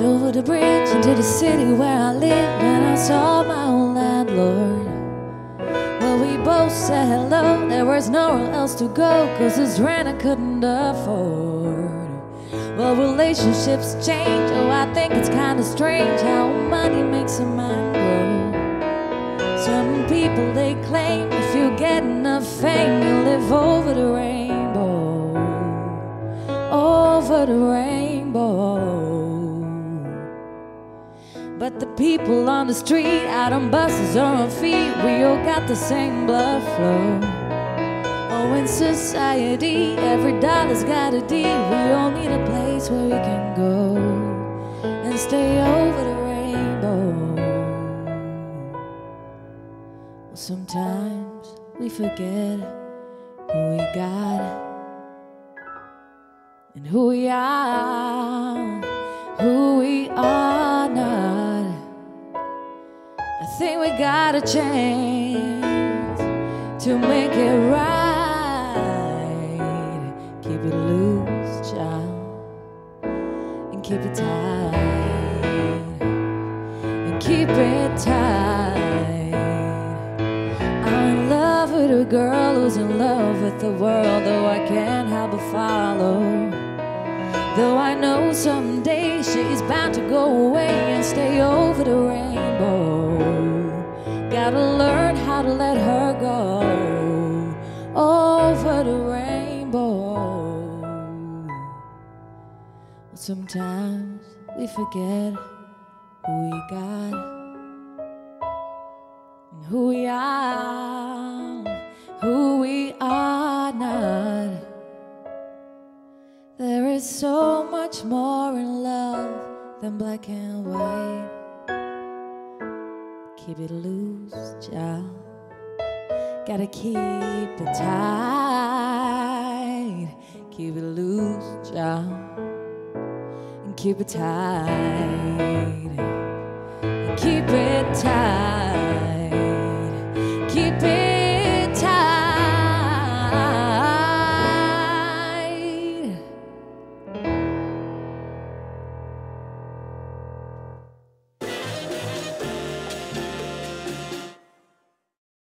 over the bridge into the city where I live, and I saw my old landlord. Well, we both said hello. There was nowhere else to go, 'cause this rent I couldn't afford. Well, relationships change. Oh, I think it's kinda strange how money makes a man grow. Some people, they claim if you get enough fame, you live over the rainbow. Over the rainbow. But the people on the street, out on buses or on feet, we all got the same blood flow. Oh, in society, every dollar's got a deal. We all need a place where we can go and stay over the rainbow. Well, sometimes we forget who we got and who we are not. I think we gotta change to make it right. Keep it loose, child, and keep it tight, and keep it tight. I'm in love with a girl who's in love with the world, though I can't help but follow. Though I know someday she's bound to go away and stay over the rainbow. Gotta learn how to let her go over the rainbow. Well, sometimes we forget who we got and who we are not. There is so much more in love than black and white. Keep it loose, child. Gotta keep it tight. Keep it loose, child, and keep it tight. And keep it tight.